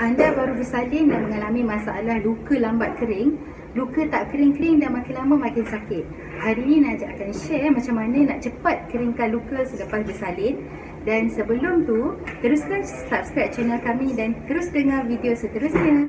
Anda baru bersalin dan mengalami masalah luka lambat kering, luka tak kering-kering dan makin lama makin sakit. Hari ini Najat akan share macam mana nak cepat keringkan luka selepas bersalin. Dan sebelum tu, teruskan subscribe channel kami dan terus dengar video seterusnya.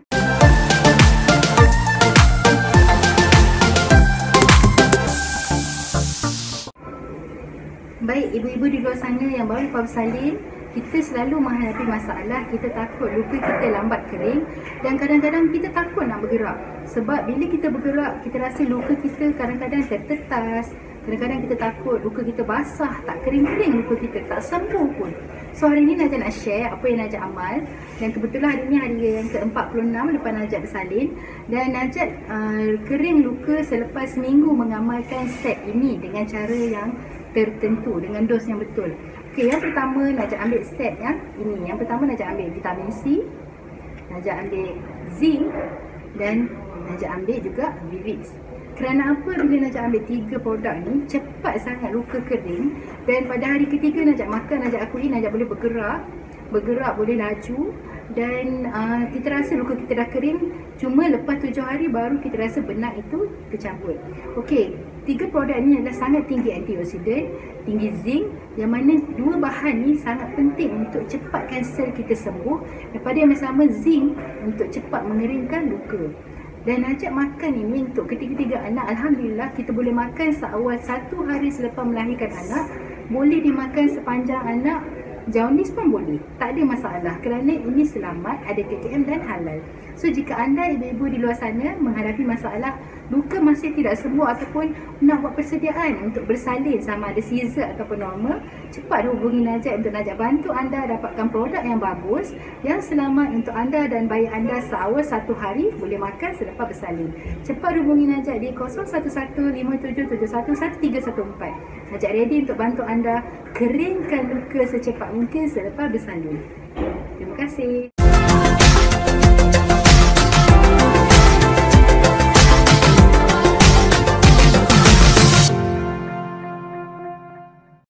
Baik, ibu-ibu di luar sana yang baru lepas bersalin, kita selalu menghadapi masalah, kita takut luka kita lambat kering dan kadang-kadang kita takut nak bergerak. Sebab bila kita bergerak, kita rasa luka kita kadang-kadang tertetas, kadang-kadang kita takut luka kita basah, tak kering-kering luka kita, tak sembuh pun. So hari ni Najat nak share apa yang Najat amal, dan kebetulan hari ni hari yang ke-46 lepas Najat bersalin, dan Najat kering luka selepas seminggu mengamalkan set ini dengan cara yang tertentu, dengan dos yang betul. Okey, yang pertama Najat ambil set yang ini. Yang pertama Najat ambil vitamin C, Najat ambil zinc dan Najat ambil juga Vivix. Kerana apa bila Najat ambil 3 produk ni, cepat sangat luka kering. Dan pada hari ketiga Najat makan, Najat akui Najat boleh bergerak boleh laju. Dan kita rasa luka kita dah kering. Cuma lepas 7 hari baru kita rasa benang itu tercabut. Okey, 3 produk ni adalah sangat tinggi antioksidan, tinggi zinc, yang mana dua bahan ni sangat penting untuk cepatkan sel kita sembuh. Daripada yang sama zinc untuk cepat mengeringkan luka. Dan Najat makan ini untuk ketiga-tiga anak. Alhamdulillah kita boleh makan seawal 1 hari selepas melahirkan anak. Boleh dimakan sepanjang anak. Jaundice pun boleh, tak ada masalah kerana ini selamat, ada KKM dan halal. So jika anda ibu-ibu di luar sana menghadapi masalah luka masih tidak sembuh ataupun nak buat persediaan untuk bersalin sama ada scissor ataupun normal, cepat hubungi Najat untuk Najat bantu anda dapatkan produk yang bagus, yang selamat untuk anda dan bayi anda seawal 1 hari boleh makan selepas bersalin. Cepat hubungi Najat di 011577111314. Najat ready untuk bantu anda keringkan luka secepat mungkin selepas bersalin. Terima kasih.